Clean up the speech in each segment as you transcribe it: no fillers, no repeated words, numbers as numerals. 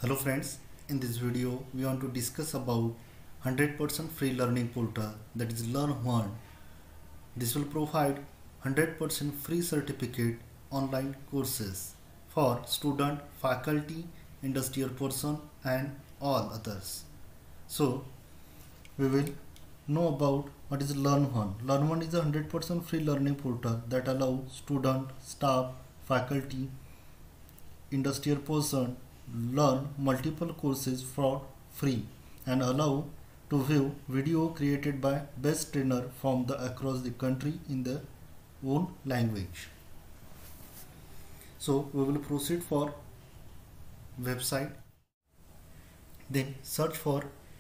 Hello friends, in this video we want to discuss about 100% free learning portal, that is LearnOne. This will provide 100% free certificate online courses for student, faculty, industrial person and all others. So we will know about what is LearnOne. LearnOne is a 100% free learning portal that allows student, staff, faculty, industrial person learn multiple courses for free and allow to view video created by best trainer from across the country in their own language. So we will proceed for website, then search for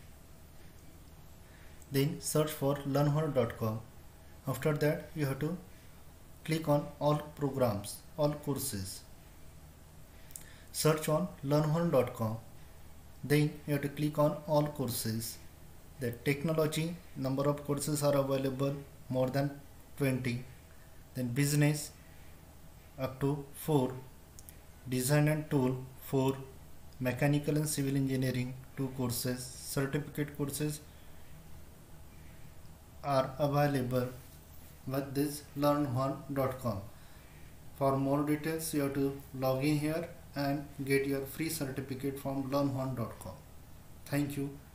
learnone.com. After that you have to click on all programs, all courses. Search on learnone.com. Then you have to click on all courses. The technology, number of courses are available, more than 20. Then business, up to 4. Design and tool, 4. Mechanical and civil engineering, 2 courses. Certificate courses are available with this learnone.com. For more details you have to log in here and get your free certificate from learnone.com. Thank you.